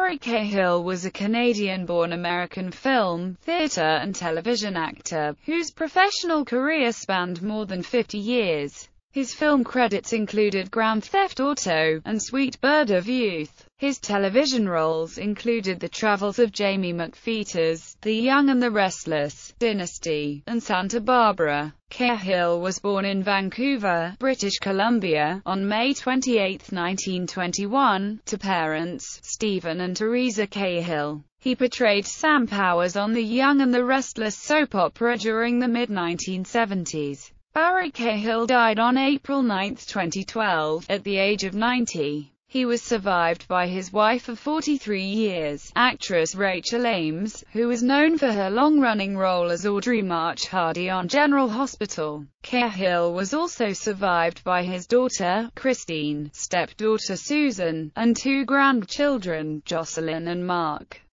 Barry Cahill was a Canadian-born American film, theatre and television actor, whose professional career spanned more than 50 years. His film credits included Grand Theft Auto and Sweet Bird of Youth. His television roles included The Travels of Jamie McFeeters, The Young and the Restless, Dynasty, and Santa Barbara. Cahill was born in Vancouver, British Columbia, on May 28, 1921, to parents Stephen and Teresa Cahill. He portrayed Sam Powers on The Young and the Restless soap opera during the mid-1970s. Barry Cahill died on April 9, 2012, at the age of 90. He was survived by his wife of 43 years, actress Rachel Ames, who was known for her long-running role as Audrey March Hardy on General Hospital. Cahill was also survived by his daughter, Christine, stepdaughter Susan, and two grandchildren, Jocelyn and Mark.